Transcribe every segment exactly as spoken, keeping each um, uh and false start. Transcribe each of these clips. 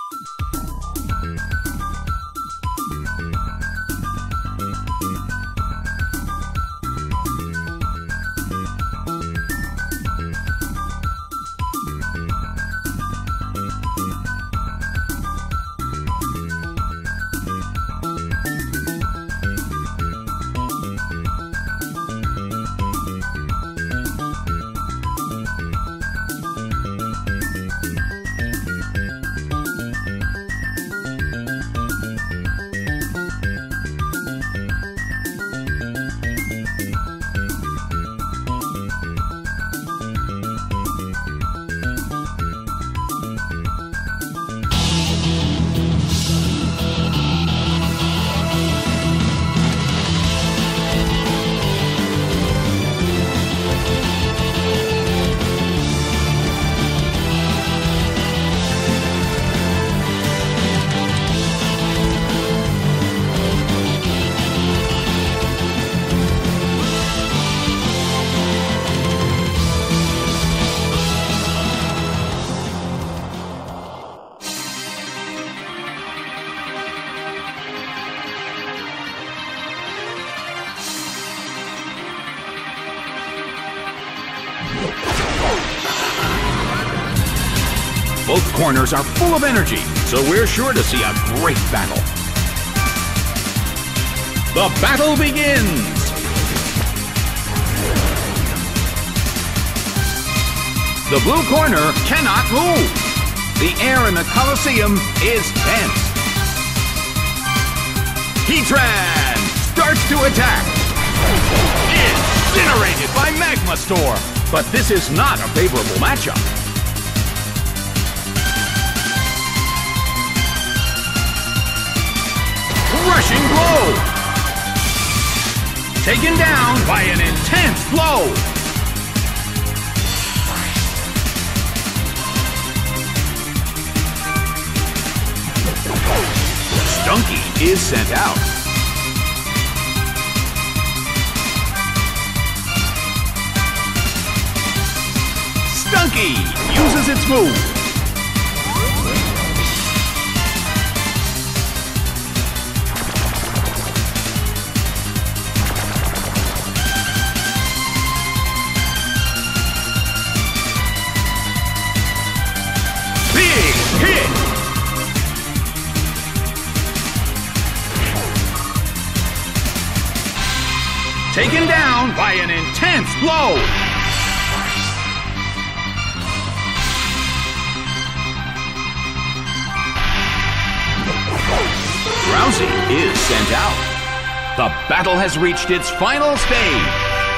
Both corners are full of energy, so we're sure to see a great battle. The battle begins! The blue corner cannot move. The air in the Colosseum is tense. Heatran starts to attack. Incinerated by Magma Storm. But this is not a favorable matchup. Rushing blow! Taken down by an intense blow! Stunky is sent out. Stunky uses its move. Taken down by an intense blow. Drowsy is sent out. The battle has reached its final stage.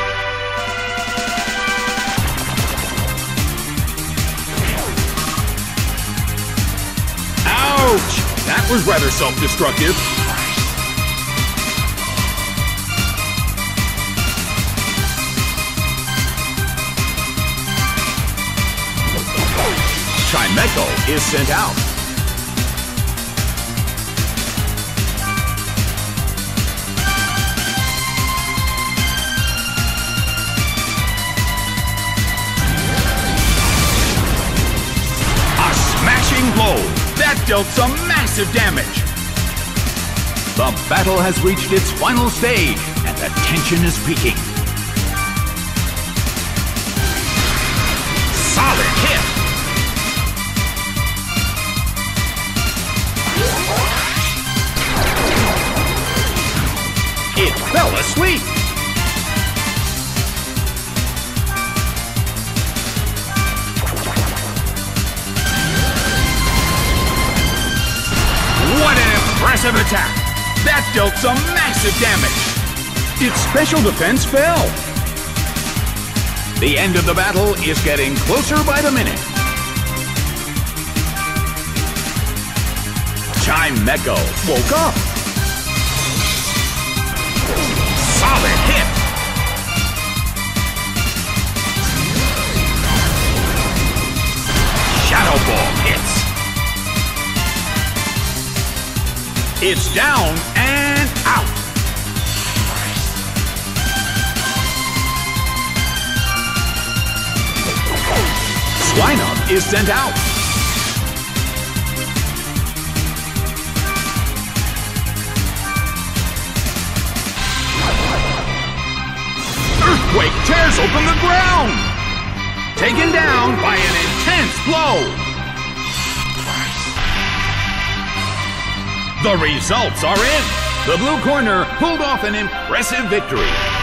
Ouch! That was rather self-destructive. Chimecho is sent out. A smashing blow. That dealt some massive damage. The battle has reached its final stage, and the tension is peaking. Solid hit. It fell asleep. What an impressive attack! That dealt some massive damage. Its special defense fell. The end of the battle is getting closer by the minute. Chimecho woke up. Solid hit! Shadow Ball hits. It's down and out. Swinub is sent out. Snake tears open the ground. Taken down by an intense blow. The results are in. The blue corner pulled off an impressive victory.